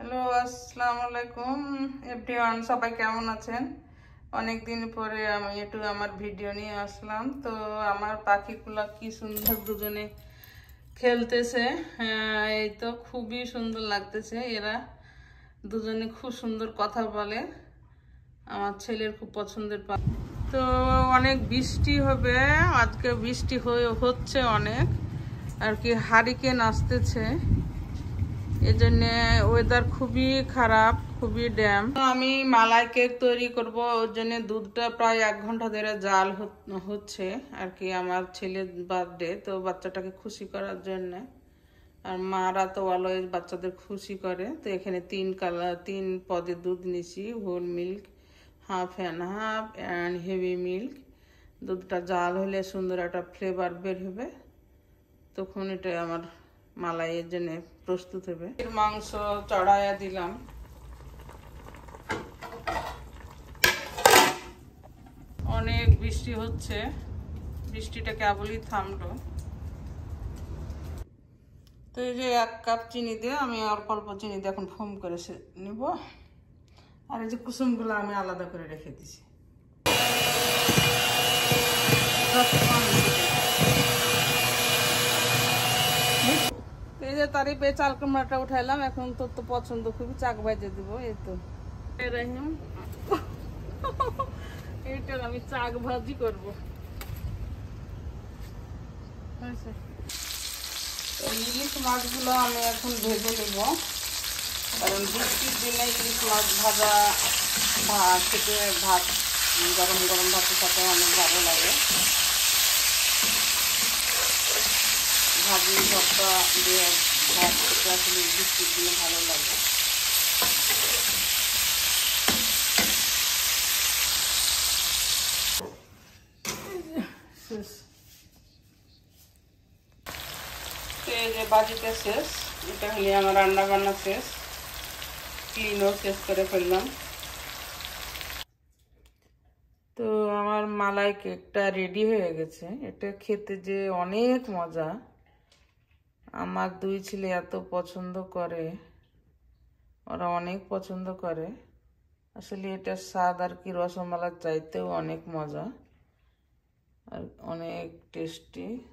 Hello, আসসালামু আলাইকুম everyone. সবাই কেমন আছেন? অনেক দিন পরে আমি একটু আমার ভিডিও নিয়ে আসলাম। তো আমার পাখিগুলা কি সুন্দর দুজনে খেলতেছে। এই তো খুবই সুন্দর লাগতেছে। এরা দুজনে খুব সুন্দর কথা বলে। আমার ছেলের খুব পছন্দের পাখি। তো অনেক বৃষ্টি হবে আজকে, বৃষ্টি হচ্ছে অনেক আর কি, হারিকেন আসতেছে, এজন্য ওয়েদার খুবই খারাপ, খুবই ড্যাম। আমি মালাই কেক তৈরি করব, ওর জন্য দুধটা প্রায় 1 ঘন্টা ধরে জাল হচ্ছে আর কি। আমার ছেলের বার্থডে, তো বাচ্চাটাকে খুশি করার জন্য। আর মারা তো অলওয়েজ বাচ্চাদের খুশি করে। তো এখানে 3 পদের দুধ নিছি, whole milk, half and half and heavy milk. দুধটা জাল হলে সুন্দর একটা ফ্লেভার বের হবে, তখন এটা আমার মালাইয়ের জন্য প্রস্তুত হবে। মাংস চড়াইয়া দিলাম। অনেক বৃষ্টি হচ্ছে, বৃষ্টিটা কেবলই থামলো। তো এই যে 1 কাপ চিনি দিয়ে আমি অল্প অল্প চিনি দিয়ে এখন ফোম করে নিব। আর এই যে কুসুমগুলো আমি আলাদা করে রেখে দিছি। এই যে তারিপে চাল কুমড়াটা উঠাইলাম, এখন তোর তো পছন্দ খুবই, চাক ভাজে দিব। এই তো এইটা আমি চাক ভাজি করবো। ইলিশ মাছগুলো আমি এখন ভেজে নেব, কারণ বৃষ্টির দিনে ইলিশ মাছ ভাজা খেতে, ভাত গরম গরম ভাতের সাথে অনেক ভালো লাগে। ভাজি ভর্তা দিয়ে ভাত খেতে আসলে বৃষ্টির দিনে ভালো লাগে। এই যে বাজিটা শেষ, এটা হলে আমার রান্না বান্না শেষ, ক্লিনও শেষ করে ফেললাম। তো আমার মালাই কেকটা রেডি হয়ে গেছে। এটা খেতে যে অনেক মজা, আমার 2 ছেলে এত পছন্দ করে, ওরা অনেক পছন্দ করে। আসলে এটা স্বাদ আর কি রসমালাইয়ের চাইতেও অনেক মজা আর অনেক টেস্টি।